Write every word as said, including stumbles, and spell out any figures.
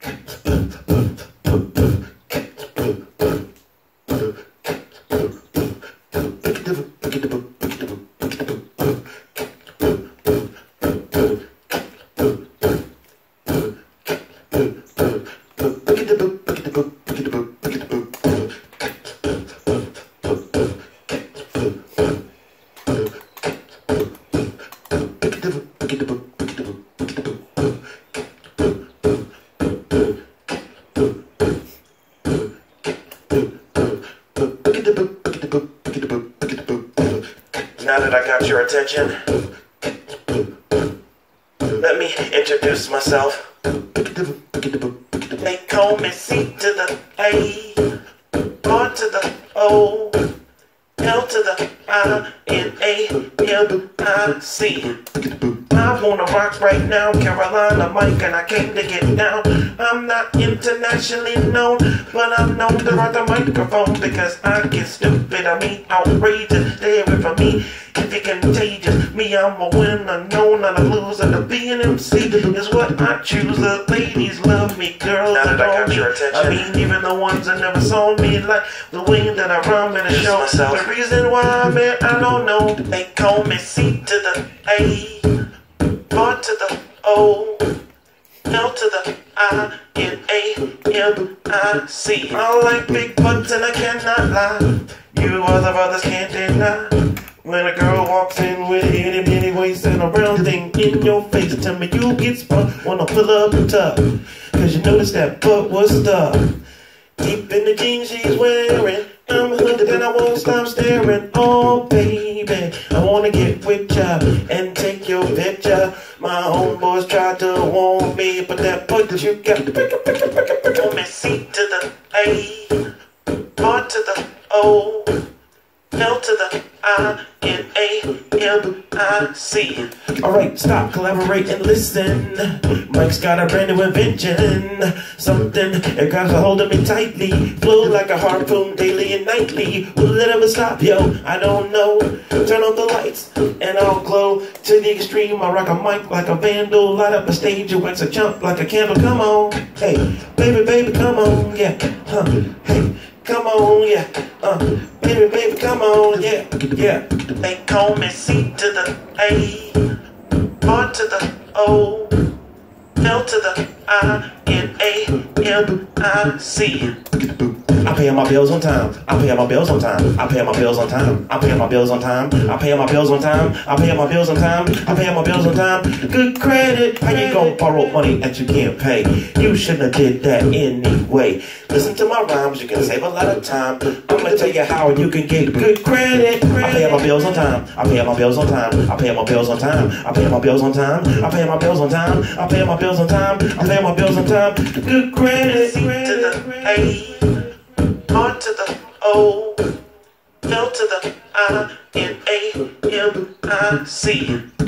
Now that I got your attention, let me introduce myself. They call me C to the A, R to the O, L to the I, N A, M I C. I wanna rock right now, Carolina Mike, and I came to get down. I'm not internationally known, but I'm known to rock the microphone because I get stupid, I mean outrageous. Stay away from me if you're contagious. Me, I'm a winner, no, not a loser. To be an M C is what I choose. The ladies love me, girls now that I got me. your attention, I mean, even the ones that never saw me, like the way that I run in the show. Myself. The reason why I'm here, I don't know. They call me C to the A, R to the O, L to the I, N A, M I C. I like big butts and I cannot lie. You other brothers can't deny. When a girl walks in with an itty bitty waist and a round thing in your face, tell me you get spun, wanna fill up the tub, cause you notice that butt was stuck deep in the jeans she's wearing. I'm hooked and I won't stop staring. Oh baby, I wanna get with ya and take your picture. My homeboys tried to warn me, but that butt that you got to pick up, pick up, pick up, pick up. C to the A, R to the O, L to the I, N A, M I C. Alright, stop, collaborate, and listen. Mike's got a brand new invention. Something that grabs a hold of me tightly. Flow like a harpoon daily and nightly. Will it ever stop, yo? I don't know. Turn on the lights and I'll glow to the extreme. I rock a mic like a vandal. Light up a stage and wax a jump like a candle. Come on, hey, baby, baby, come on, yeah, huh, hey. Come on, yeah, uh, baby, baby, come on, yeah, yeah. They call me C to the A, R to the O, L to the I, N A, M I C. I pay my bills on time. I pay my bills on time. I pay my bills on time. I pay my bills on time. I pay my bills on time. I pay my bills on time. I pay my bills on time. Good credit. How you gonna borrow money that you can't pay? You shouldn't have did that anyway. Listen to my rhymes. You can save a lot of time. I'm gonna tell you how you can get good credit. I pay my bills on time. I pay my bills on time. I pay my bills on time. I pay my bills on time. I pay my bills on time. I pay my bills on time. I pay my bills on time. Good credit. C to the A, R to the O, L to the I, N A, M I C.